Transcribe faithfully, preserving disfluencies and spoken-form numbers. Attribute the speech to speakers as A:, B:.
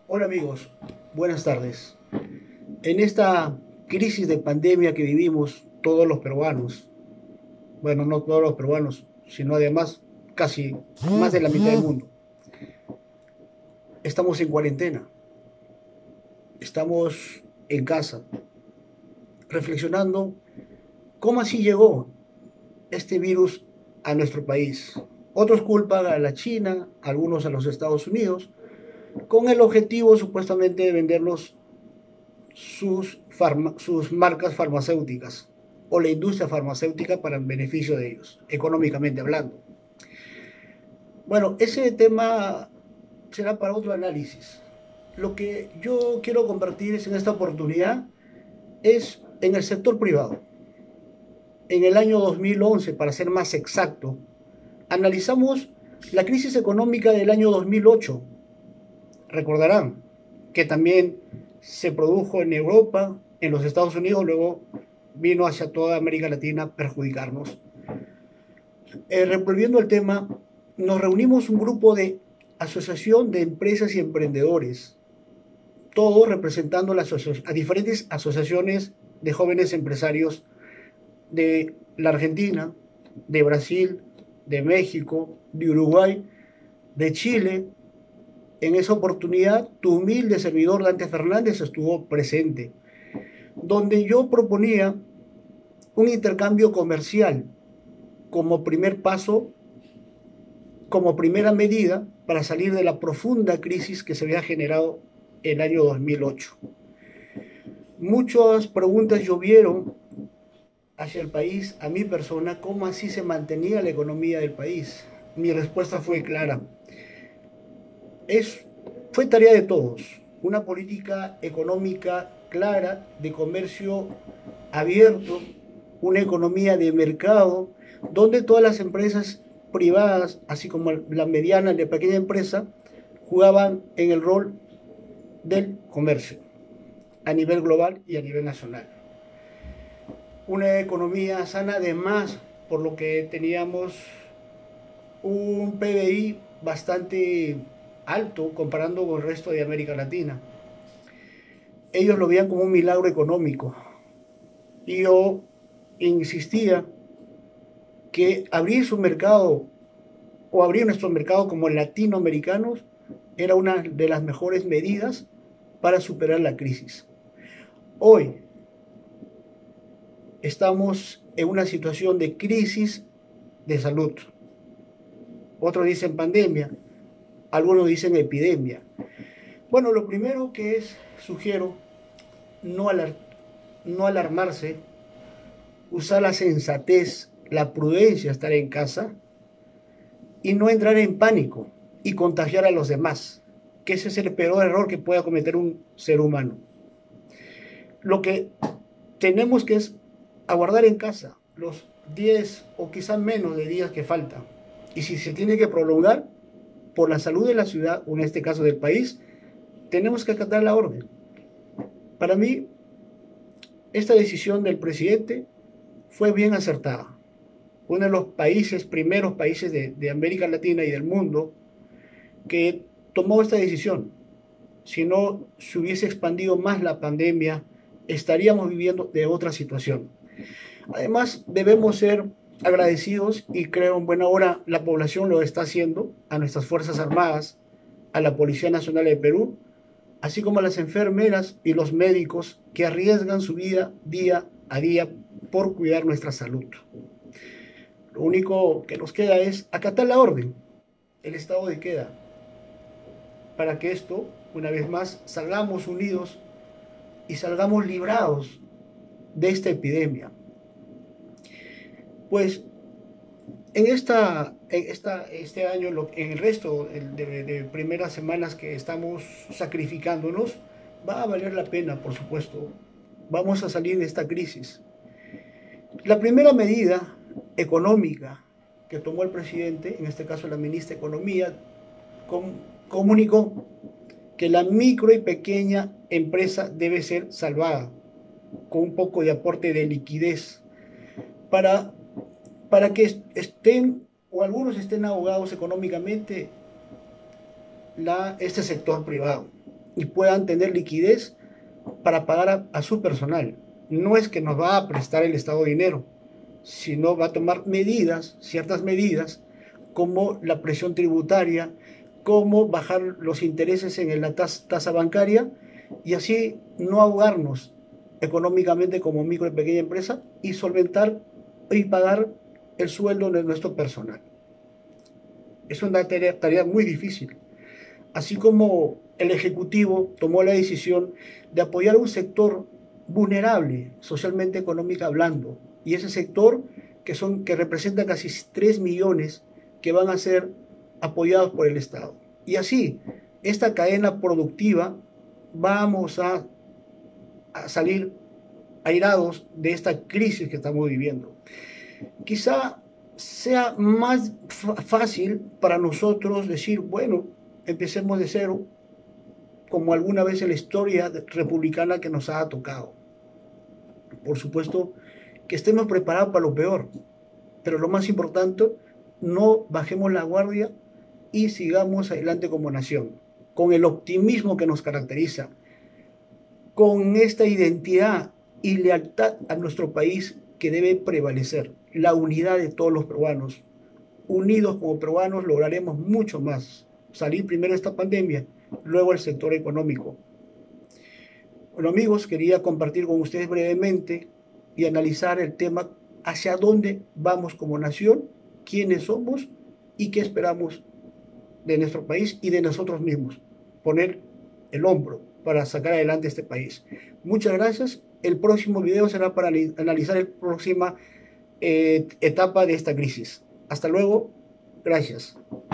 A: Hola amigos, buenas tardes. En esta crisis de pandemia que vivimos todos los peruanos, bueno, no todos los peruanos, sino además casi más de la mitad del mundo, estamos en cuarentena, estamos en casa, reflexionando cómo así llegó este virus a nuestro país. Otros culpan a la China, algunos a los Estados Unidos, con el objetivo supuestamente de vendernos sus, farma, sus marcas farmacéuticas o la industria farmacéutica para el beneficio de ellos, económicamente hablando. Bueno, ese tema será para otro análisis. Lo que yo quiero compartir es en esta oportunidad es en el sector privado. En el año dos mil once, para ser más exacto, analizamos la crisis económica del año dos mil ocho. Recordarán que también se produjo en Europa, en los Estados Unidos, luego vino hacia toda América Latina a perjudicarnos. Eh, revolviendo el tema, nos reunimos un grupo de asociación de empresas y emprendedores, todos representando las a diferentes asociaciones de jóvenes empresarios de la Argentina, de Brasil, de México, de Uruguay, de Chile. En esa oportunidad, tu humilde servidor Dante Fernández estuvo presente, donde yo proponía un intercambio comercial como primer paso, como primera medida para salir de la profunda crisis que se había generado el año dos mil ocho. Muchas preguntas llovieron hacia el país, a mi persona, cómo así se mantenía la economía del país. Mi respuesta fue clara. Es, fue tarea de todos, una política económica clara, de comercio abierto, una economía de mercado, donde todas las empresas privadas, así como la mediana y la pequeña empresa, jugaban en el rol del comercio a nivel global y a nivel nacional. Una economía sana, además, por lo que teníamos un P B I bastante alto comparando con el resto de América Latina. Ellos lo veían como un milagro económico. Y yo insistía que abrir su mercado o abrir nuestro mercado como latinoamericanos era una de las mejores medidas para superar la crisis. Hoy estamos en una situación de crisis de salud. Otros dicen pandemia, algunos dicen epidemia. Bueno, lo primero que es, sugiero, no, alar no alarmarse, usar la sensatez, la prudencia, estar en casa y no entrar en pánico y contagiar a los demás, que ese es el peor error que pueda cometer un ser humano. Lo que tenemos que es aguardar en casa los diez o quizás menos de días que faltan. Y si se tiene que prolongar por la salud de la ciudad, o en este caso del país, tenemos que acatar la orden. Para mí, esta decisión del presidente fue bien acertada. Uno de los países, primeros países de, de América Latina y del mundo que tomó esta decisión. Si no se hubiese expandido más la pandemia, estaríamos viviendo de otra situación. Además, debemos ser agradecidos, y creo en buena hora la población lo está haciendo, a nuestras Fuerzas Armadas, a la Policía Nacional de Perú, así como a las enfermeras y los médicos que arriesgan su vida día a día por cuidar nuestra salud. Lo único que nos queda es acatar la orden, el estado de queda, para que esto, una vez más, salgamos unidos y salgamos librados de esta epidemia. Pues en, esta, en esta, este año, en el resto de, de primeras semanas que estamos sacrificándonos, va a valer la pena, por supuesto. Vamos a salir de esta crisis. La primera medida económica que tomó el presidente, en este caso la ministra de Economía, com, comunicó que la micro y pequeña empresa debe ser salvada con un poco de aporte de liquidez para, para que estén o algunos estén ahogados económicamente la, este sector privado. y puedan tener liquidez para pagar a, a su personal. No es que nos va a prestar el Estado dinero, sino va a tomar medidas, ciertas medidas, como la presión tributaria, como bajar los intereses en la tasa, tasa bancaria, y así no ahogarnos económicamente como micro y pequeña empresa y solventar y pagar el sueldo de nuestro personal. Es una tarea, tarea muy difícil. Así como el Ejecutivo tomó la decisión de apoyar a un sector vulnerable, socialmente, económica hablando, y ese sector que, son, que representa casi tres millones que van a ser apoyados por el Estado. Y así, esta cadena productiva, vamos a, a salir airados de esta crisis que estamos viviendo. Quizá sea más fácil para nosotros decir, bueno, empecemos de cero, como alguna vez en la historia republicana que nos ha tocado. Por supuesto, que estemos preparados para lo peor, pero lo más importante, no bajemos la guardia y sigamos adelante como nación, con el optimismo que nos caracteriza, con esta identidad y lealtad a nuestro país que debe prevalecer, la unidad de todos los peruanos. Unidos como peruanos lograremos mucho más. Salir primero de esta pandemia, luego el sector económico. Bueno, amigos, quería compartir con ustedes brevemente y analizar el tema hacia dónde vamos como nación, quiénes somos y qué esperamos de nuestro país y de nosotros mismos. Poner el hombro para sacar adelante este país. Muchas gracias. El próximo video será para analizar la próxima eh, etapa de esta crisis. Hasta luego. Gracias.